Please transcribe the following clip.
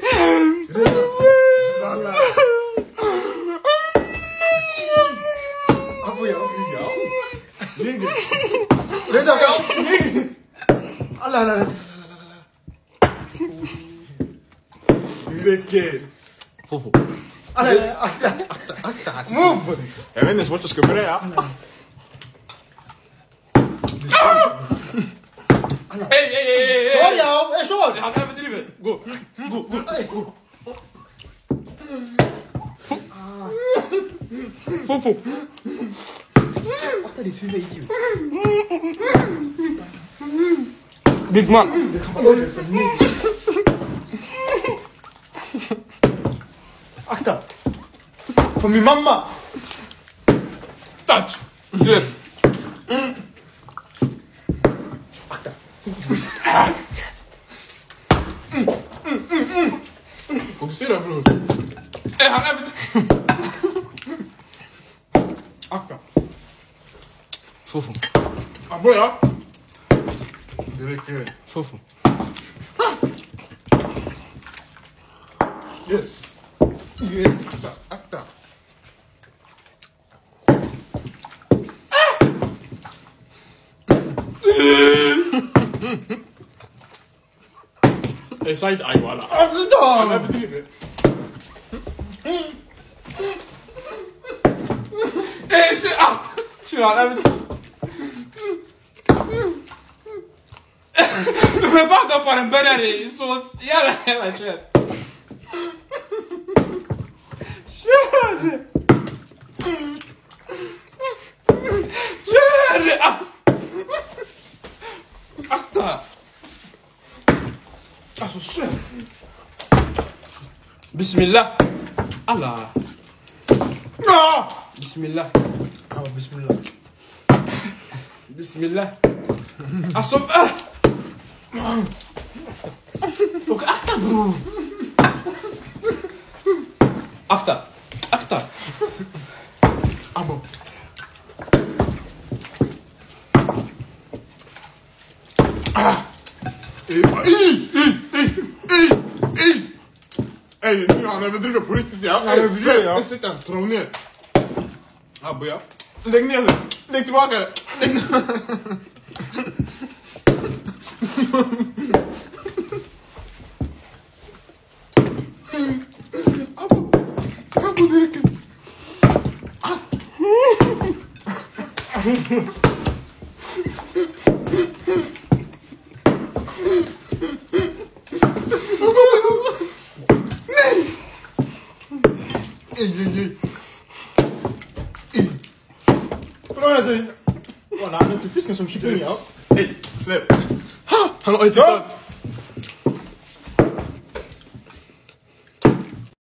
Snälla. Abo jag också. Ligger. Vänta, ligger. Alla. Det räcker. Fofo. Akta. Move. Jag vet inte ens vart jag ska börja. Hej! Kör! Han överdriver. Gå. Fofo. Akta ditt huvud, idiot. Big man. Det kan vara över för mig. Akta. På min mamma. Touch. Släpp. Akta. Fokusera bror. Han överdriver. Akta. Fofo. Aboja. Det räcker. Fofo. Yes. Akta. Jag sa inte aj walla. Han överdriver. Shit, han överdriver. Men bara på den börjar i sås. Jävla kör. Akta. Alltså kör. Bismillah. Allah. Bismillah. Bismillah. Alltså. Och akta bror. Akta. Abo. Ey, nu han överdriver på riktigt. Jag sitter här, dra ner. Aboja. Lägg ner det. Lägg tillbaka det. Abo, det räcker. Kolla, han är inte fisken som kyckling. Hej, släpp. Han har inte tittat.